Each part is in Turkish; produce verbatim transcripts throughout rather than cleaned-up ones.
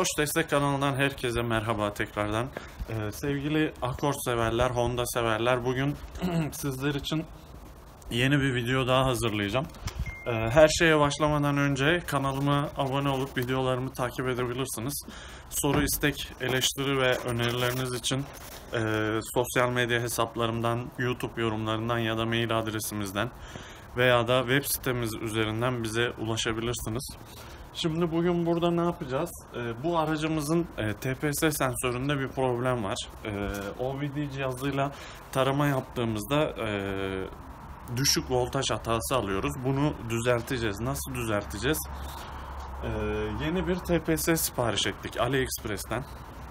Boş Destek kanalından herkese merhaba tekrardan. Ee, sevgili akort severler, Honda severler, bugün sizler için yeni bir video daha hazırlayacağım. Ee, her şeye başlamadan önce kanalıma abone olup videolarımı takip edebilirsiniz. Soru, istek, eleştiri ve önerileriniz için e, sosyal medya hesaplarımdan, YouTube yorumlarından ya da mail adresimizden veya da web sitemiz üzerinden bize ulaşabilirsiniz. Şimdi bugün burada ne yapacağız? Ee, bu aracımızın e, T P S sensöründe bir problem var. E, O B D cihazıyla tarama yaptığımızda e, düşük voltaj hatası alıyoruz. Bunu düzelteceğiz. Nasıl düzelteceğiz? E, yeni bir T P S sipariş ettik AliExpress'ten.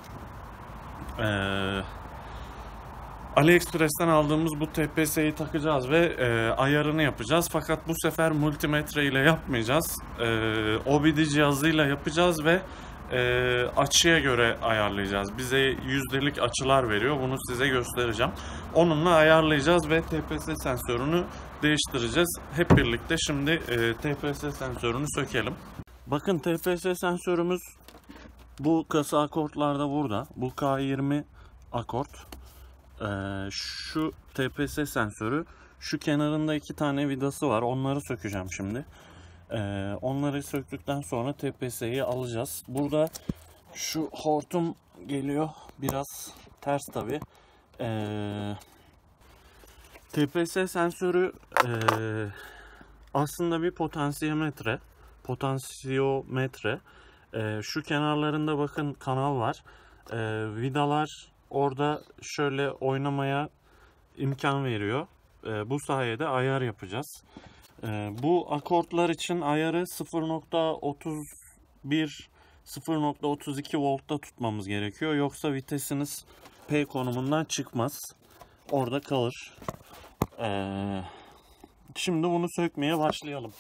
Eee AliExpress'ten aldığımız bu T P S'yi takacağız ve e, ayarını yapacağız. Fakat bu sefer multimetre ile yapmayacağız. E, O B D cihazıyla yapacağız ve e, açıya göre ayarlayacağız. Bize yüzdelik açılar veriyor. Bunu size göstereceğim. Onunla ayarlayacağız ve T P S sensörünü değiştireceğiz. Hep birlikte şimdi e, T P S sensörünü sökelim. Bakın, T P S sensörümüz bu kasa akortlarda burada. Bu K yirmi akort. Ee, şu T P S sensörü, şu kenarında iki tane vidası var, onları sökeceğim şimdi. Ee, onları söktükten sonra T P S'yi alacağız. Burada şu hortum geliyor, biraz ters tabi. Ee, T P S sensörü e, aslında bir potansiyometre potansiyometre ee, şu kenarlarında bakın kanal var. Ee, vidalar orada şöyle oynamaya imkan veriyor. E, bu sayede ayar yapacağız. E, bu akortlar için ayarı sıfır nokta otuz bir sıfır nokta otuz iki voltta tutmamız gerekiyor. Yoksa vitesiniz P konumundan çıkmaz. Orada kalır. E, şimdi bunu sökmeye başlayalım.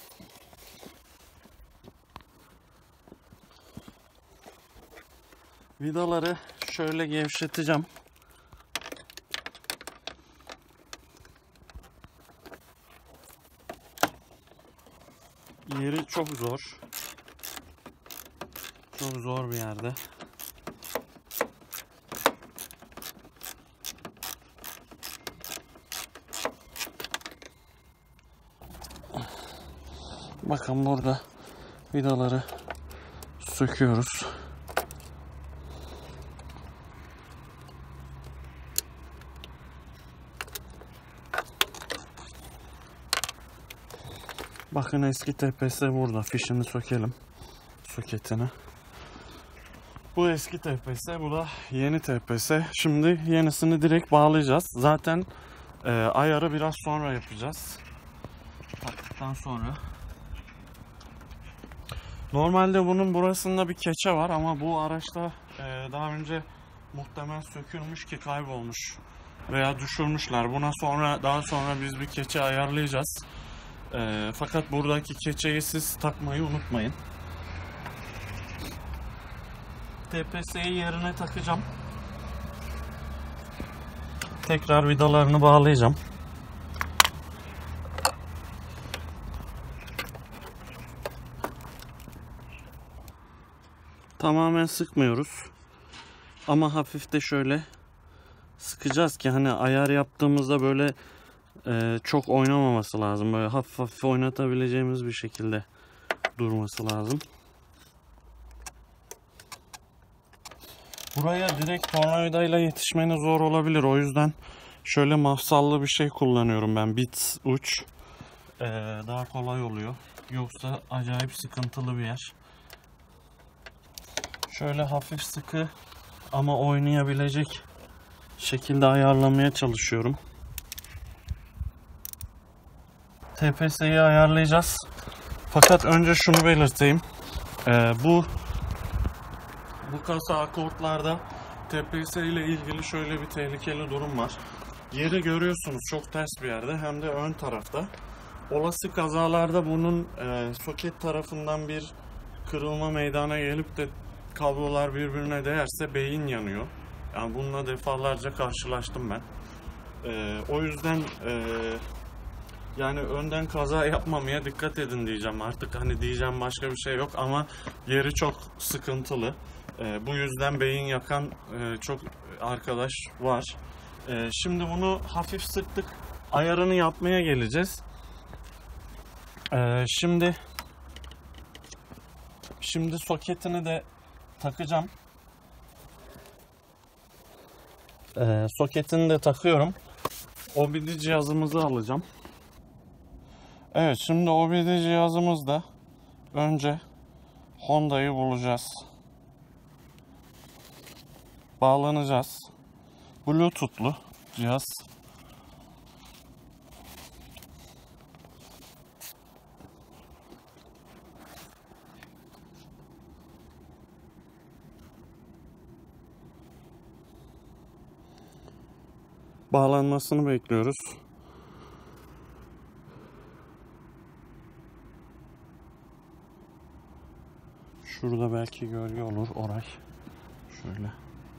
Vidaları şöyle gevşeteceğim. Yeri çok zor. Çok zor bir yerde. Bakın, burada vidaları söküyoruz. Bakın, eski T P S burada. Fişini sökelim. Soketini. Bu eski T P S, bu da yeni T P S. Şimdi yenisini direkt bağlayacağız. Zaten e, ayarı biraz sonra yapacağız. Taktıktan sonra. Normalde bunun burasında bir keçe var ama bu araçta e, daha önce muhtemelen sökülmüş ki kaybolmuş veya düşürmüşler. Buna sonra daha sonra biz bir keçe ayarlayacağız. E, fakat buradaki keçeyi siz takmayı unutmayın. T P S'yi yerine takacağım. Tekrar vidalarını bağlayacağım. Tamamen sıkmıyoruz. Ama hafif de şöyle sıkacağız ki hani ayar yaptığımızda böyle Ee, çok oynamaması lazım. Böyle hafif hafif oynatabileceğimiz bir şekilde durması lazım. Buraya direkt tornavidayla yetişmeniz zor olabilir. O yüzden şöyle mafsallı bir şey kullanıyorum ben. Bit uç. Ee, daha kolay oluyor. Yoksa acayip sıkıntılı bir yer. Şöyle hafif sıkı ama oynayabilecek şekilde ayarlamaya çalışıyorum. T P S'yi ayarlayacağız. Fakat önce şunu belirteyim. Ee, bu bu kasa akortlarda T P S ile ilgili şöyle bir tehlikeli durum var. Yeri görüyorsunuz, çok ters bir yerde, hem de ön tarafta. Olası kazalarda bunun e, soket tarafından bir kırılma meydana gelip de kablolar birbirine değerse beyin yanıyor. Yani bununla defalarca karşılaştım ben. E, o yüzden e, Yani önden kaza yapmamaya dikkat edin diyeceğim artık. Hani diyeceğim, başka bir şey yok ama yeri çok sıkıntılı. E, bu yüzden beyin yakan e, çok arkadaş var. E, şimdi bunu hafif sıktık. Ayarını yapmaya geleceğiz. E, şimdi şimdi soketini de takacağım. E, soketini de takıyorum. O B D cihazımızı alacağım. Evet, şimdi O B D cihazımızda önce Honda'yı bulacağız. Bağlanacağız. Bluetooth'lu cihaz. Bağlanmasını bekliyoruz. Şurada belki gölge olur Oray. Şöyle.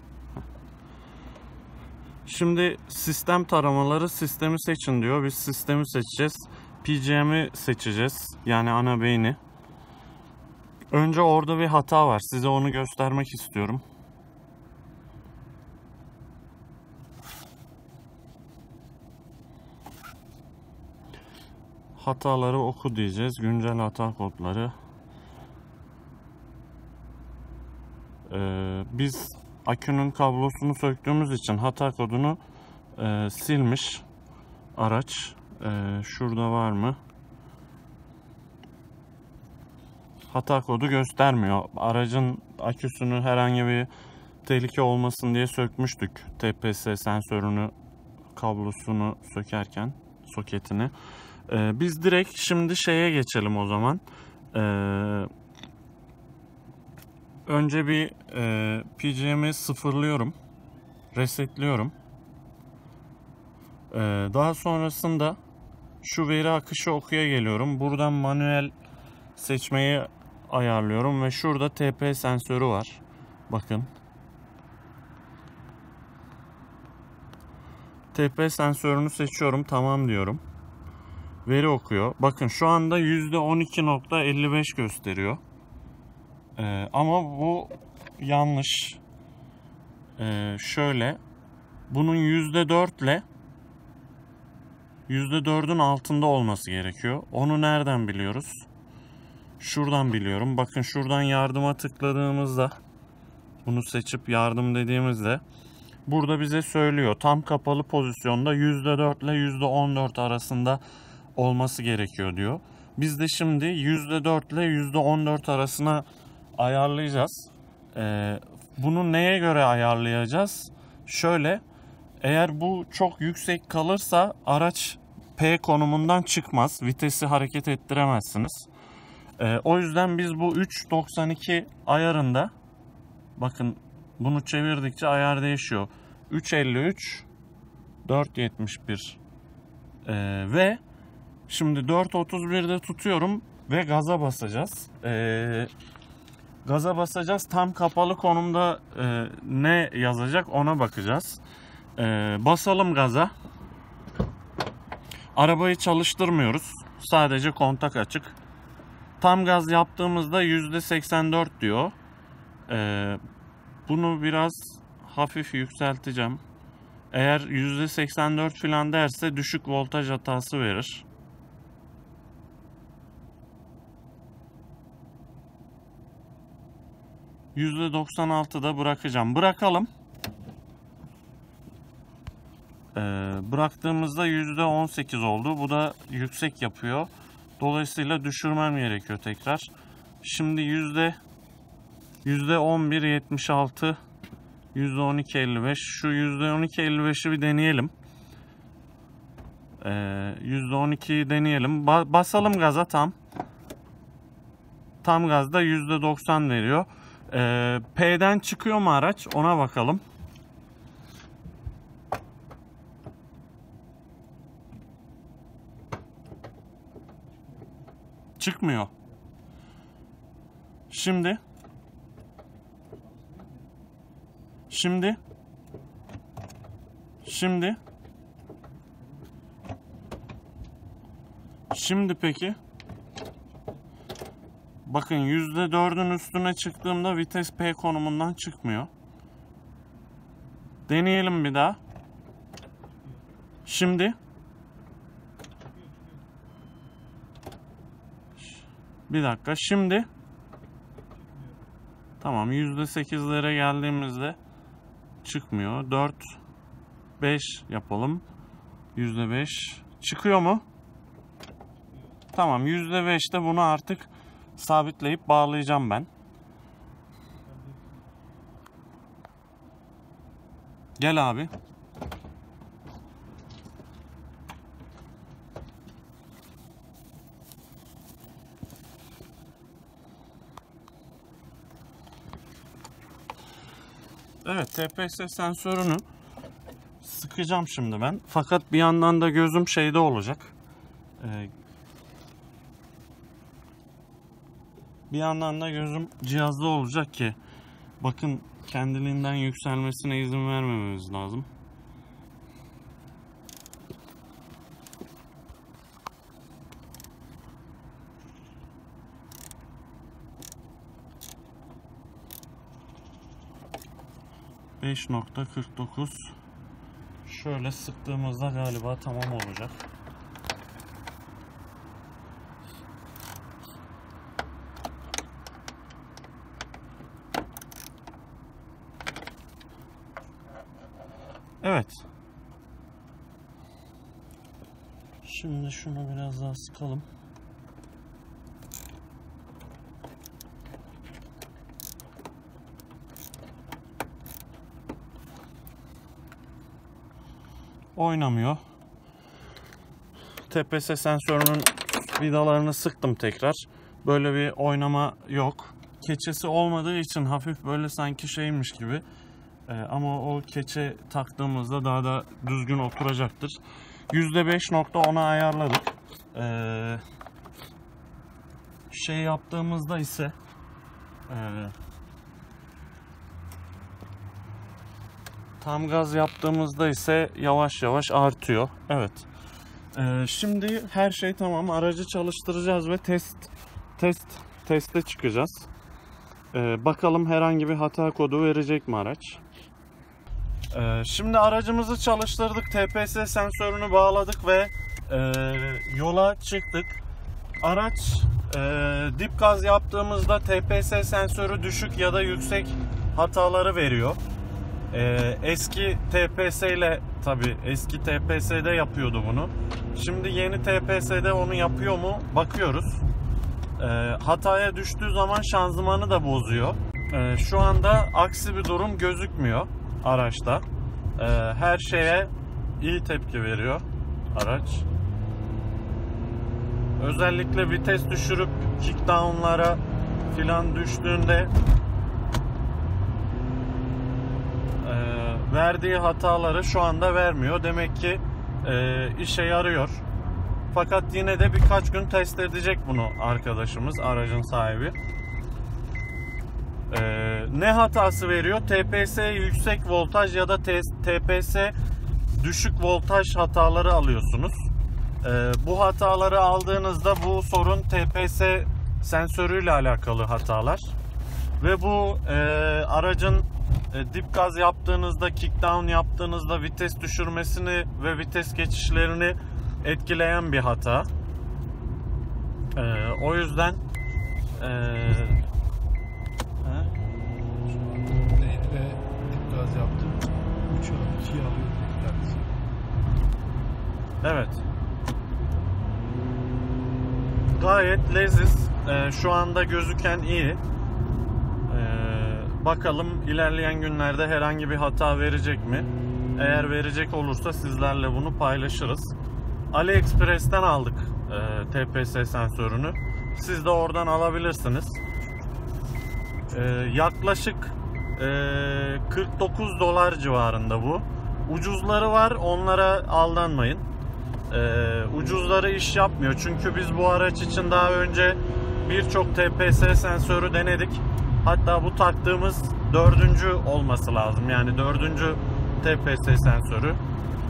Şimdi sistem taramaları, sistemi seçin diyor. Biz sistemi seçeceğiz. P C M'i seçeceğiz. Yani ana beyni. Önce orada bir hata var. Size onu göstermek istiyorum. Hataları oku diyeceğiz. Güncel hata kodları. Ee, biz akünün kablosunu söktüğümüz için hata kodunu e, silmiş araç. E, şurada var mı? Hata kodu göstermiyor. Aracın aküsünü herhangi bir tehlike olmasın diye sökmüştük. T P S sensörünü, kablosunu sökerken, soketini. Ee, biz direkt şimdi şeye geçelim o zaman. Ee, önce bir e, P C M'i sıfırlıyorum. Resetliyorum. Ee, daha sonrasında şu veri akışı okuya geliyorum. Buradan manuel seçmeyi ayarlıyorum ve şurada T P sensörü var. Bakın. T P sensörünü seçiyorum. Tamam diyorum. Veri okuyor. Bakın şu anda yüzde on iki nokta elli beş gösteriyor. Ee, ama bu yanlış. Ee, şöyle. Bunun yüzde dört ile yüzde dördün altında olması gerekiyor. Onu nereden biliyoruz? Şuradan biliyorum. Bakın şuradan yardıma tıkladığımızda, bunu seçip yardım dediğimizde burada bize söylüyor. Tam kapalı pozisyonda yüzde dört ile yüzde on dört arasında olması gerekiyor diyor. Biz de şimdi yüzde dört ile yüzde on dört arasına ayarlayacağız. Ee, bunu neye göre ayarlayacağız? Şöyle, eğer bu çok yüksek kalırsa araç P konumundan çıkmaz. Vitesi hareket ettiremezsiniz. Ee, o yüzden biz bu üç doksan iki ayarında, bakın bunu çevirdikçe ayar değişiyor. üç elli üç, dört yetmiş bir ee, ve şimdi dört otuz birde tutuyorum ve gaza basacağız. Ee, gaza basacağız. Tam kapalı konumda e, ne yazacak ona bakacağız. Ee, basalım gaza. Arabayı çalıştırmıyoruz. Sadece kontak açık. Tam gaz yaptığımızda yüzde seksen dört diyor. Ee, bunu biraz hafif yükselteceğim. Eğer yüzde seksen dört falan derse düşük voltaj hatası verir. yüzde doksan altıda bırakacağım. Bırakalım. Ee, bıraktığımızda yüzde on sekiz oldu. Bu da yüksek yapıyor. Dolayısıyla düşürmem gerekiyor tekrar. Şimdi yüzde yüzde on bir yetmiş altı, yüzde on iki elli beş. Şu yüzde on iki elli beşi bir deneyelim. Ee, yüzde on ikiyi deneyelim. Ba basalım gaza tam. Tam gazda yüzde doksan veriyor. Ee, P'den çıkıyor mu araç? Ona bakalım. Çıkmıyor. Şimdi Şimdi Şimdi Şimdi peki Bakın yüzde dördün üstüne çıktığımda vites P konumundan çıkmıyor. Deneyelim bir daha. Şimdi. Bir dakika. Şimdi. Tamam. yüzde sekizlere geldiğimizde çıkmıyor. dört, beş yapalım. yüzde beş. Çıkıyor mu? Tamam. yüzde beşte bunu artık sabitleyip bağlayacağım ben. Gel abi. Evet, T P S sensörünü sıkacağım şimdi ben. Fakat bir yandan da gözüm şeyde olacak. Ee, bir yandan da gözüm cihazda olacak ki bakın kendiliğinden yükselmesine izin vermememiz lazım. beş nokta kırk dokuz. Şöyle sıktığımızda galiba tamam olacak. Evet. Şimdi şunu biraz daha sıkalım. Oynamıyor. T P S sensörünün vidalarını sıktım tekrar. Böyle bir oynama yok. Keçesi olmadığı için hafif böyle sanki şeymiş gibi. Ee, ama o keçe taktığımızda daha da düzgün oturacaktır. yüzde beş nokta ona ayarladık. Ee, şey yaptığımızda ise e, tam gaz yaptığımızda ise yavaş yavaş artıyor. Evet. Ee, şimdi her şey tamam. Aracı çalıştıracağız ve test test teste çıkacağız. Ee, bakalım herhangi bir hata kodu verecek mi araç? Ee, şimdi aracımızı çalıştırdık. T P S sensörünü bağladık ve e, yola çıktık. Araç e, dip gaz yaptığımızda T P S sensörü düşük ya da yüksek hataları veriyor. Ee, eski T P S ile tabi eski T P S'de yapıyordu bunu. Şimdi yeni T P S'de onu yapıyor mu bakıyoruz. Ee, hataya düştüğü zaman şanzımanı da bozuyor. Ee, şu anda aksi bir durum gözükmüyor araçta. Ee, her şeye iyi tepki veriyor araç. Özellikle vites düşürüp kickdown'lara filan düştüğünde verdiği hataları şu anda vermiyor. Demek ki e, işe yarıyor. Fakat yine de birkaç gün test edecek bunu arkadaşımız, aracın sahibi. E, ne hatası veriyor? T P S yüksek voltaj ya da T P S düşük voltaj hataları alıyorsunuz. E, bu hataları aldığınızda bu sorun T P S sensörüyle alakalı hatalar. Ve bu e, aracın E, dip gaz yaptığınızda, kickdown yaptığınızda vites düşürmesini ve vites geçişlerini etkileyen bir hata. E, o yüzden e, neydi ve dip gaz yaptım. üçü ikiye alıyor kendisi. Evet. Gayet leziz. E, şu anda gözüken iyi. Bakalım ilerleyen günlerde herhangi bir hata verecek mi? Eğer verecek olursa sizlerle bunu paylaşırız. AliExpress'ten aldık e, T P S sensörünü. Siz de oradan alabilirsiniz. E, yaklaşık e, kırk dokuz dolar civarında bu. Ucuzları var, onlara aldanmayın. E, ucuzları iş yapmıyor. Çünkü biz bu araç için daha önce birçok T P S sensörü denedik. Hatta bu taktığımız dördüncü olması lazım. Yani dördüncü T P S sensörü.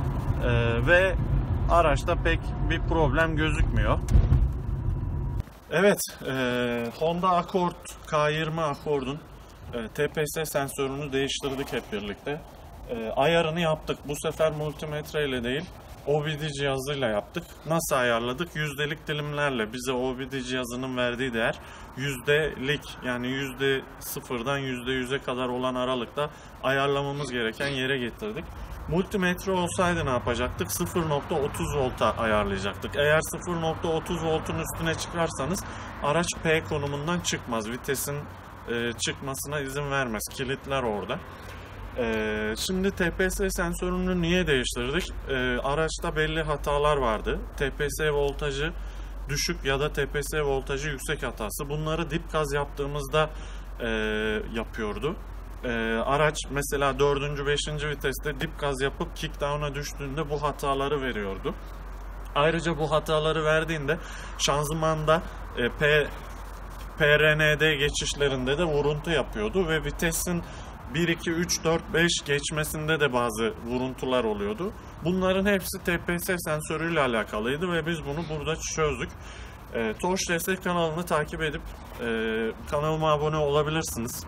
Ee, ve araçta pek bir problem gözükmüyor. Evet, e, Honda Accord K yirmi Accord'un e, T P S sensörünü değiştirdik hep birlikte. E, ayarını yaptık. Bu sefer multimetre ile değil, O B D cihazıyla yaptık. Nasıl ayarladık? Yüzdelik dilimlerle. Bize O B D cihazının verdiği değer yüzdelik, yani yüzde sıfırdan yüzde yüze kadar olan aralıkta ayarlamamız gereken yere getirdik. Multimetre olsaydı ne yapacaktık? sıfır nokta otuz volta ayarlayacaktık. Eğer sıfır nokta otuz voltun üstüne çıkarsanız araç P konumundan çıkmaz. Vitesin e, çıkmasına izin vermez. Kilitler orada. E, şimdi T P S sensörünü niye değiştirdik? E, araçta belli hatalar vardı. T P S voltajı düşük ya da T P S voltajı yüksek hatası. Bunları dip gaz yaptığımızda e, yapıyordu. Ee, araç mesela dördüncü beşinci viteste dip gaz yapıp kickdown'a düştüğünde bu hataları veriyordu. Ayrıca bu hataları verdiğinde şanzımanda e, P, P R N D geçişlerinde de vuruntu yapıyordu ve vitesin bir iki üç dört beş geçmesinde de bazı vuruntular oluyordu. Bunların hepsi T P S sensörüyle alakalıydı ve biz bunu burada çözdük. E, Torch Destek kanalını takip edip e, kanalıma abone olabilirsiniz.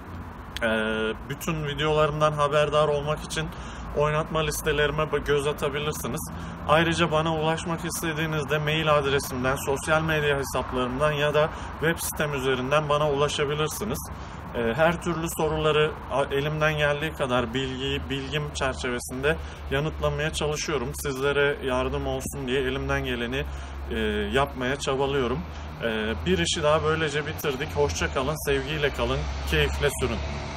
Bütün videolarımdan haberdar olmak için oynatma listelerime göz atabilirsiniz. Ayrıca bana ulaşmak istediğinizde mail adresimden, sosyal medya hesaplarımdan ya da web sitem üzerinden bana ulaşabilirsiniz. Her türlü soruları elimden geldiği kadar bilgiyi, bilgim çerçevesinde yanıtlamaya çalışıyorum. Sizlere yardım olsun diye elimden geleni yapmaya çabalıyorum. Bir işi daha böylece bitirdik. Hoşça kalın, sevgiyle kalın, keyifle sürün.